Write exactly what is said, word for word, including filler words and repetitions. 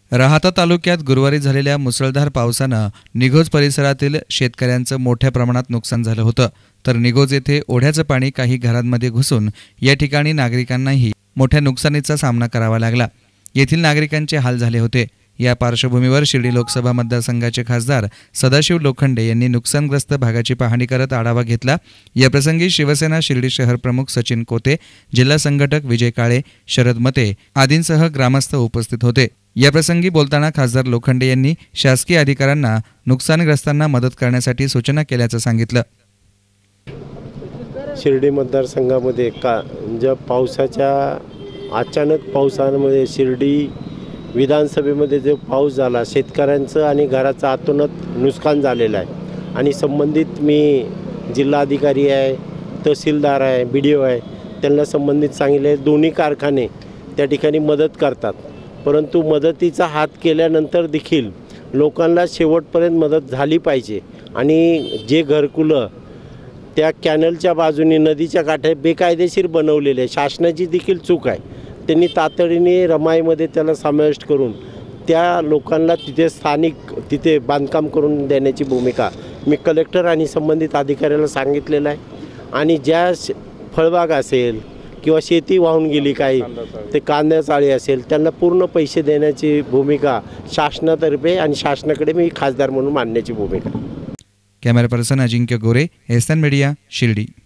राहाता तालुक्यात गुरुवारी झालेल्या मुसळधार पावसानं निघोज परिसरातील शेतकऱ्यांचं मोठ्या प्रमाणात नुकसान झालं होतं। तर निघोज येथे ओढ्याचं पाणी काही घरांमध्ये घुसून या ठिकाणी नागरिकांनाही मोठ्या नुकसानीचा सामना करावा लागला। येथील नागरिकांचे हाल झाले होते। या पार्श्वभूमीवर शिर्डी लोकसभा मतदारसंघाचे खासदार सदाशिव लोखंडे यांनी नुकसानग्रस्त भागाची पाहणी करत आढावा घेतला। या प्रसंगी शिवसेना शिर्डी शहर प्रमुख सचिन कोते, जिल्हा संघटक विजय काळे, शरद मते आदींसह ग्रामस्थ उपस्थित होते। या प्रसंगी बोलताना खासदार लोखंडे यांनी शासकीय अधिकाऱ्यांना नुकसानग्रस्तांना मदत करण्यासाठी सूचना केल्याचं सांगितलं। शिर्डी मतदारसंघामध्ये का ज्या पावसाच्या अचानक पावसामध्ये शिर्डी विधानसभेमध्ये जो पाऊस झाला, शेतकऱ्यांचं आणि घराचं अतोनात नुकसान झालेलं आहे आणि संबंधित मी जिल्हाधिकारी आहे, तहसीलदार आहे, बी डी ओ आहे, त्यांना संबंधित सांगितले दोन्ही कारखाने त्या ठिकाणी मदत करतात। परंतु मदतीचा हात केल्यानंतर देखील लोकांना शेवटपर्यंत मदत झाली पाहिजे आणि जे घरकुलं त्या कॅनलच्या बाजूने नदीच्या काठी बेकायदेशीर बनवलेले आहे, शासनाची देखील चूक आहे। त्यांनी तातडीने रमाईमध्ये त्याला समाविष्ट करून त्या लोकांना तिथे स्थानिक तिथे बांधकाम करून देण्याची भूमिका मी कलेक्टर आणि संबंधित अधिकाऱ्याला सांगितलेलं आहे। आणि ज्या फळबाग असेल किंवा शेती वाहून गेली काही ते कांद्या चाळी असेल त्यांना पूर्ण पैसे देण्याची भूमिका शासनातर्फे आणि शासनाकडे मी खासदार म्हणून मांडण्याची भूमिका। Camera person Ajinkya Gore, S N media, Shirdi.